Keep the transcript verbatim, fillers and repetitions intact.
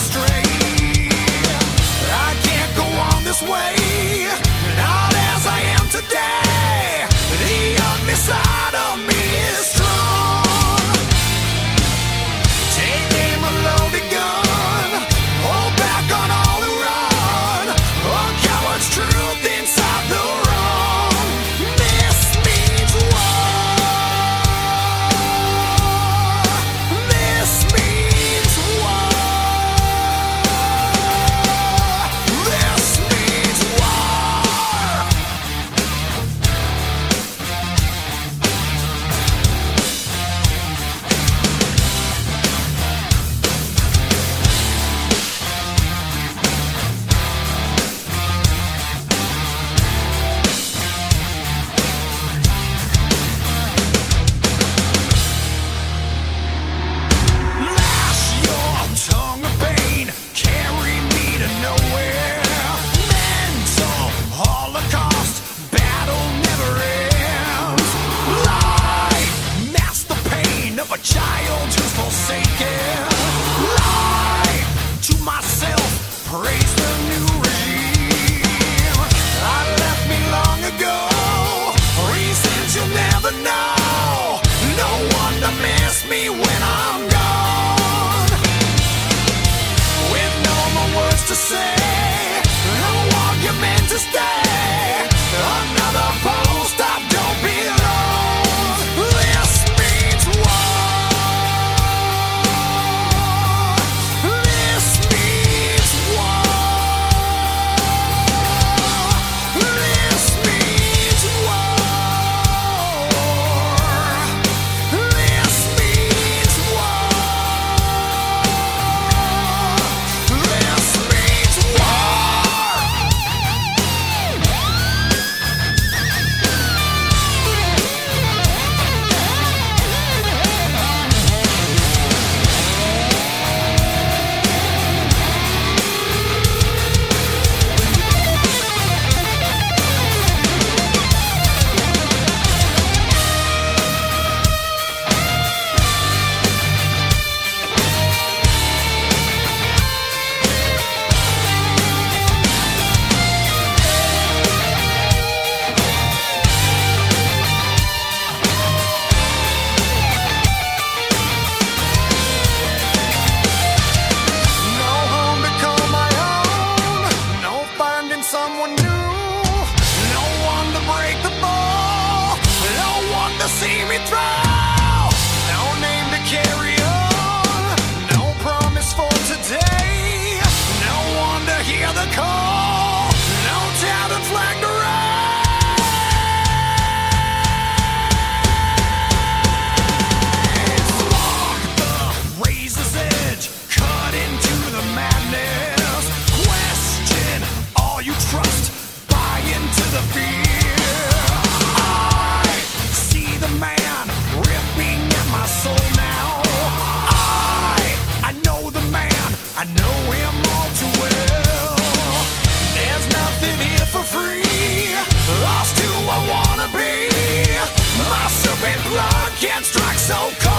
astray. I can't go on this way, not as I am today. The ugly side of me is strong. Take aim a loaded gun, hold back on all who run. A coward's truth inside the wrong. This means war. This means war. This means war. Lash your tongue of pain, carry me to nowhere. Mental holocaust, battle never ends. Lie, mask the pain of a child who's forsaken. Lie to myself, praise the new regime. I left me long ago, reasons you'll never know. No one to miss me when I'm gone. With no more words to say, no argument to stay. Another post I don't belong. This means war. This means war. This means war. This means war. This means no home to call my own, no finding someone new, no one to break the ball, no one to see me through, no name to carry on, no promise for today, no one to hear the call, no tattered flag to raise. Walk the razor's edge, cut into the madness. Question all you trust, buy into the fear. I see the man ripping at my soul now. I, I know the man, I know him all too well. There's nothing here for free, lost who I wanna be. My serpent blood can't strike so cold.